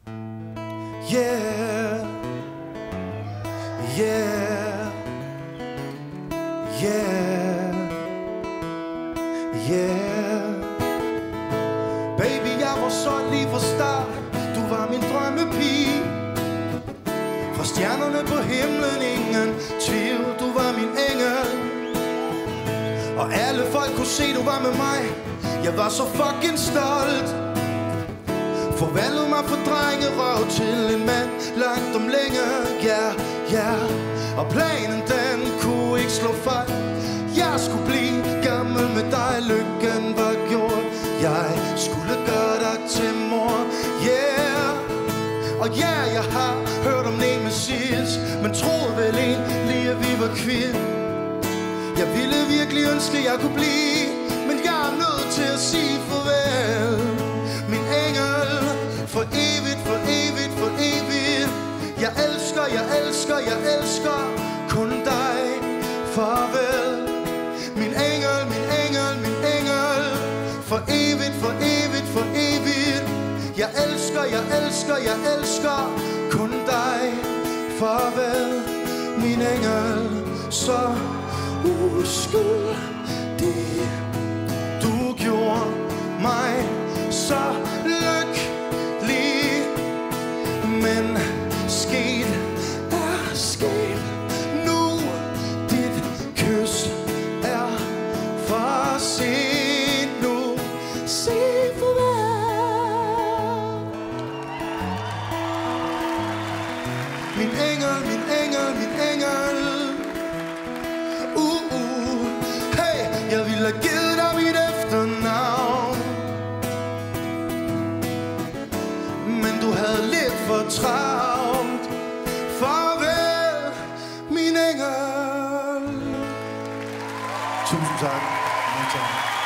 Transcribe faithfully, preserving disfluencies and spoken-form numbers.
Yeah, yeah, yeah, yeah. Baby, jeg var solgt lige fra start. Du var min drømmepige. Fra stjernerne på himlen, ingen tvivl, du var min engel. Og alle folk kunne se, du var med mig. Jeg var så fucking stolt. Forvandlede mig fra drengerøv til en mand langt om længe. Ja, yeah, ja yeah. Og planen den kunne ikke slå fejl. Jeg skulle blive gammel med dig, lykken var gjort. Jeg skulle gøre dig til mor. Yeah. Og ja, yeah, jeg har hørt om nemesis, men troede vel egentlig at vi var kvind. Jeg ville virkelig ønske jeg kunne blive, men jeg er nødt til at sige farvel. Min engel, for evigt, for evigt, for evigt. Jeg elsker, jeg elsker, jeg elsker kun dig. Farvel. Min engel, min engel, min engel. For evigt, for evigt, for evigt. Jeg elsker, jeg elsker, jeg elsker kun dig. Farvel, min engel. Så uskyldig. Du gjorde mig så lykkelig. Men sket er sket nu. Dit kys er for sent nu. Sig farvel. Min engel, min engel, min engel. Uh, uh, hey, jeg ville have givet dig mit efternavn, men du havde lidt for travlt. Farvel, min engel. Tusind tak.